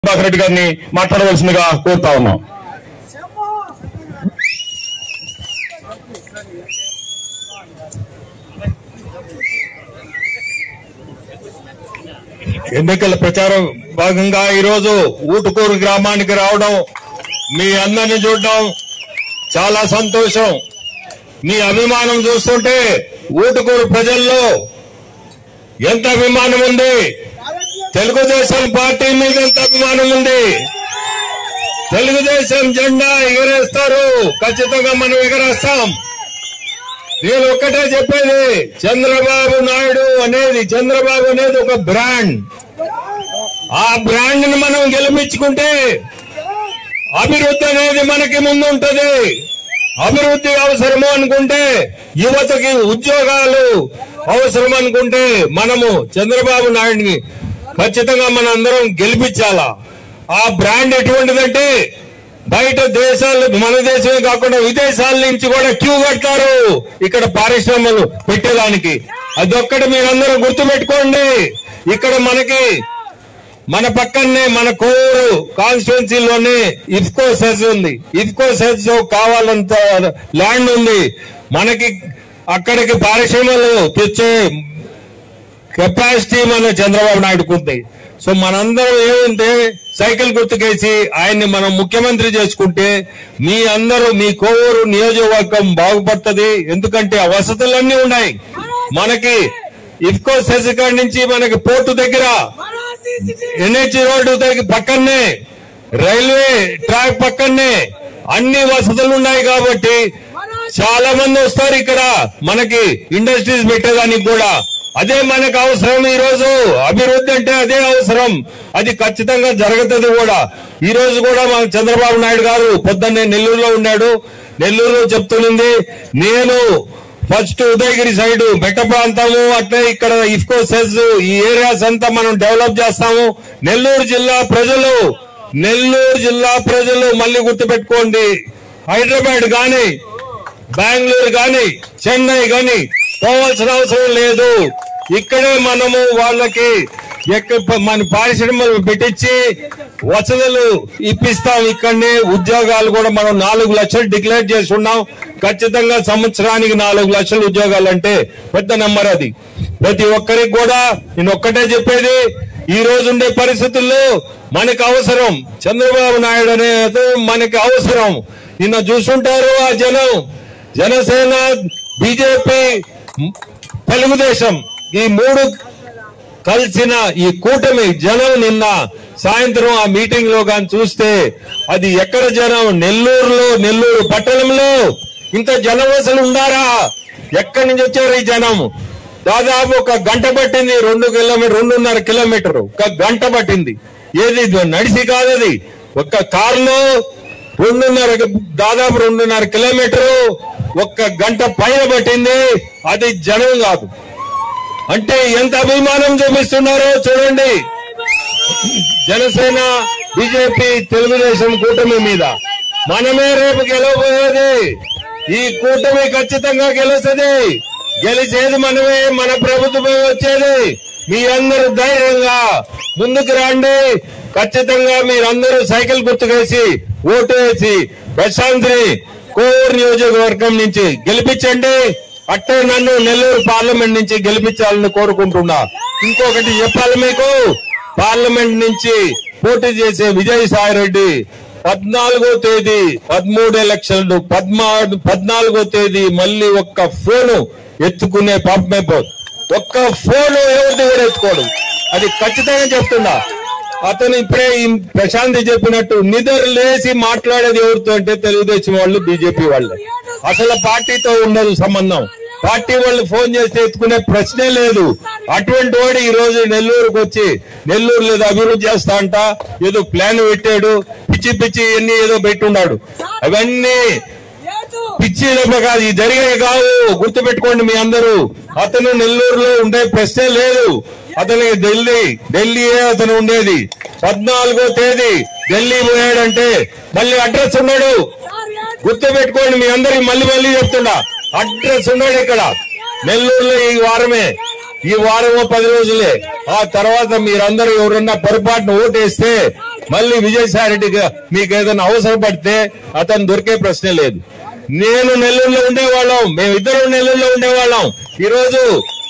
రెడ్డి గారిని మాట్లాడవలసిందిగా కోరుతా ఉన్నాం. ఎన్నికల ప్రచారం భాగంగా ఈరోజు ఊటుకూరు గ్రామానికి రావడం, మీ అందరిని చూడడం చాలా సంతోషం. మీ అభిమానం చూస్తుంటే ఊటుకూరు ప్రజల్లో ఎంత అభిమానం ఉంది, తెలుగుదేశం పార్టీ మీద ఎంత అభిమానం ఉంది. తెలుగుదేశం జెండా ఎగరేస్తారు, ఖచ్చితంగా మనం ఎగరేస్తాం. నేను ఒక్కటే చెప్పేది, చంద్రబాబు అనేది ఒక బ్రాండ్. ఆ బ్రాండ్ ని మనం గెలిపించుకుంటే అభివృద్ధి అనేది మనకి ముందు ఉంటది. అభివృద్ధి అవసరము అనుకుంటే, యువతకి ఉద్యోగాలు అవసరం అనుకుంటే మనము చంద్రబాబు నాయుడిని ఖచ్చితంగా మనందరం గెలిపించాలా. ఆ బ్రాండ్ ఎటువంటిదంటే బయట దేశాలు, మన దేశమే కాకుండా విదేశాల నుంచి కూడా క్యూ కడతారు ఇక్కడ పరిశ్రమలు పెట్టేదానికి. అదొక్కటి మీరందరూ గుర్తుపెట్టుకోండి. ఇక్కడ మన పక్కనే మన కోరు కాన్స్టిట్యున్సీలోనే ఇఫ్కో సెజ్ ఉంది. ఇఫ్కో సెజ్ కావాలంత ల్యాండ్ ఉంది. మనకి అక్కడికి పరిశ్రమలు తెచ్చే కెపాసిటీ మన చంద్రబాబు నాయుడుకు ఉంది. సో మనందరం ఏమంటే సైకిల్ గుర్తుకేసి ఆయన్ని మనం ముఖ్యమంత్రి చేసుకుంటే మీ కోవూరు నియోజకవర్గం బాగుపడుతుంది. ఎందుకంటే ఆ వసతులన్నీ ఉన్నాయి. మనకి ఇఫ్కో సెజ్ కాడి నుంచి మనకి పోర్టు దగ్గర ఎన్హెచ్ రోడ్డు దగ్గర పక్కనే, రైల్వే ట్రాక్ పక్కనే అన్ని వసతులు ఉన్నాయి. కాబట్టి చాలా మంది వస్తారు ఇక్కడ మనకి ఇండస్ట్రీస్ పెట్టేదానికి కూడా. అదే మనకు అవసరం. ఈ రోజు అభివృద్ధి అంటే అదే అవసరం. అది ఖచ్చితంగా జరుగుతుంది కూడా. ఈ రోజు కూడా మన చంద్రబాబు నాయుడు గారు పొద్దున్నే నెల్లూరులో ఉన్నాడు. నెల్లూరులో చెప్తున్నది, నేను ఫస్ట్ ఉదయగిరి సైడ్ మెట్ట ప్రాంతము, అట్లే ఇక్కడ ఇఫ్కో సెజ్ ఈ ఏరియాస్ అంతా మనం డెవలప్ చేస్తాము. నెల్లూరు జిల్లా ప్రజలు మళ్ళీ గుర్తుపెట్టుకోండి, హైదరాబాద్ గాని, బెంగళూరు గాని, చెన్నై గాని పోవాల్సిన అవసరం లేదు. ఇక్కడే మనము వాళ్ళకి మన పరిశ్రమలు పెట్టించి వసతులు ఇప్పిస్తాం. ఇక్కడనే ఉద్యోగాలు కూడా మనం 4 లక్షలు డిక్లేర్ చేసి ఉన్నాం. ఖచ్చితంగా సంవత్సరానికి 4 లక్షల ఉద్యోగాలు అంటే పెద్ద నెంబర్. అది ప్రతి ఒక్కరికి కూడా నేను ఒక్కటే చెప్పేది, ఈ రోజు ఉండే పరిస్థితుల్లో మనకు అవసరం చంద్రబాబు నాయుడు అనేది మనకి అవసరం. నిన్న చూస్తుంటారు ఆ జనసేన, బీజేపీ, తెలుగుదేశం ఈ 3 కలిసిన ఈ కూటమి జనం నిన్న సాయంత్రం ఆ మీటింగ్ లో కానీ చూస్తే అది ఎక్కడ జనం, నెల్లూరు పట్టణంలో ఇంత జనం అసలు ఉండారా? ఎక్కడి నుంచి వచ్చారు ఈ జనం? దాదాపు 1 గంట పట్టింది. 2.5 కిలోమీటర్ 1 గంట పట్టింది. ఏది నడిచి కాదది, ఒక్క కారులో దాదాపు 2.5 కిలోమీటరు 1 గంట పైన పట్టింది. అది జనం కాదు. అంటే ఎంత అభిమానం చూపిస్తున్నారో చూడండి. జనసేన, బీజేపీ, తెలుగుదేశం కూటమి మీద మనమే రేపు గెలవబోయేది. ఈ కూటమి ఖచ్చితంగా గెలుస్తుంది. గెలిచేది మనమే, మన ప్రభుత్వమే వచ్చేది. మీ అందరూ ధైర్యంగా ముందుకు రండి. ఖచ్చితంగా మీరందరూ సైకిల్ గుర్తుకేసి ఓటు వేసి ప్రశాంత్ని కోవూరు నియోజకవర్గం నుంచి గెలిపించండి. అట్టే నన్ను నెల్లూరు పార్లమెంట్ నుంచి గెలిపించాలని కోరుకుంటున్నా. ఇంకొకటి చెప్పాలి మీకు, పార్లమెంట్ నుంచి పోటీ చేసే విజయసాయి రెడ్డి 14వ తేదీ 13 ఎలక్షన్లు 14వ తేదీ మళ్ళీ ఒక్క ఫోను ఎత్తుకునే పాపమే ఒక్క ఫోను ఎవరిది కూడా ఎత్తుకోడు. అది ఖచ్చితంగా చెప్తున్నా. అతను ఇప్పుడే ప్రశాంత్ చెప్పినట్టు నిద్ర లేసి మాట్లాడేది ఎవరితో అంటే తెలుగుదేశం వాళ్ళు, బీజేపీ వాళ్ళు. అసలు పార్టీతో ఉండదు సంబంధం. పార్టీ వాళ్ళు ఫోన్ చేస్తే ఎత్తుకునే ప్రశ్నే లేదు. అటువంటి వాడు ఈ రోజు నెల్లూరుకు వచ్చి నెల్లూరు లేదా అభివృద్ధి చేస్తా అంట ఏదో ప్లాన్ పెట్టాడు. పిచ్చి ఎన్ని ఏదో పెట్టున్నాడు. అవన్నీ పిచ్చి కాదు, ఈ జరిగే కావు. గుర్తుపెట్టుకోండి మీ అందరూ. అతను నెల్లూరులో ఉండే ప్రశ్నే లేదు. అతనికి ఢిల్లీయే అతను ఉండేది. 14వ తేదీ ఢిల్లీ పోయాడంటే మళ్ళీ అడ్రస్ ఉన్నాడు. గుర్తుపెట్టుకోండి మీ అందరికి మళ్ళీ చెప్తున్నా, అడ్రస్ ఉన్నాడు ఇక్కడ నెల్లూరులో. ఈ వారము 10 రోజులే. ఆ తర్వాత మీరందరూ ఎవరన్నా పొరపాటున ఓటేస్తే మళ్ళీ విజయసాయి రెడ్డిగా మీకు ఏదైనా అవసరం పడితే అతను దొరికే ప్రశ్నే లేదు. నేను నెల్లూరులో ఉండేవాళ్ళం, మేమిద్దరం నెల్లూరులో ఉండేవాళ్ళం. ఈరోజు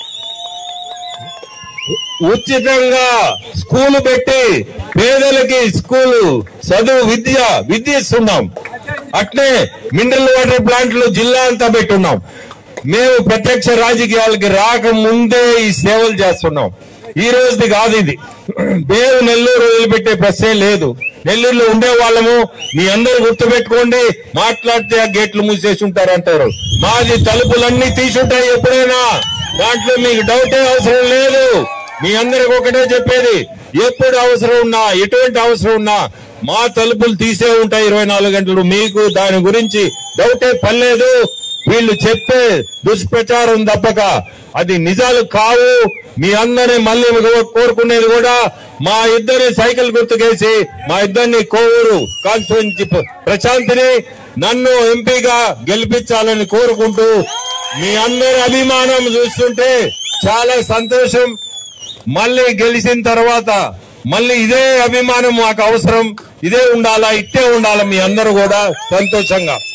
ఉచితంగా స్కూలు పెట్టి పేదలకి స్కూలు చదువు విద్య ఇస్తున్నాం. అట్నే మినరల్ వాటర్ ప్లాంట్లు జిల్లా అంతా పెట్టున్నాం. మేము ప్రత్యక్ష రాజకీయాలకి రాకముందే ఈ సేవలు చేస్తున్నాం. ఈ రోజుది కాదు ఇది. మేము నెల్లూరు వదిలిపెట్టే ప్రశ్నే లేదు. నెల్లూరులో ఉండే వాళ్ళము. మీ అందరూ గుర్తుపెట్టుకోండి, మాట్లాడితే ఆ గేట్లు మూసేసి ఉంటారంటారు. మాది తలుపులన్నీ తీసుంటాయి ఎప్పుడైనా, దాంట్లో మీకు డౌటే అవసరం లేదు. మీ అందరికి ఒకటే చెప్పేది, ఎప్పుడు అవసరం ఉన్నా ఎటువంటి అవసరం ఉన్నా మా తలుపులు తీసే ఉంటాయి 24 గంటలు. మీకు దాని గురించి డౌటే పర్లేదు. వీళ్ళు చెప్పే దుష్ప్రచారం తప్పక అది నిజాలు కావు. మీ అందరినీ మళ్ళీ కోరుకునేది కూడా మా ఇద్దరిని సైకిల్ గుర్తుకేసి మా ఇద్దరిని కోవూరు కాన్స్టిట్యుయెన్సీ ప్రశాంతిని నన్ను ఎంపీగా గెలిపించాలని కోరుకుంటూ, మీ అందరి అభిమానం చూస్తుంటే చాలా సంతోషం. మళ్ళీ గెలిచిన తర్వాత మళ్ళీ ఇదే అభిమానం మాకు అవసరం, ఇదే ఉండాలా, ఇట్టే ఉండాలా మీ అందరూ కూడా సంతోషంగా.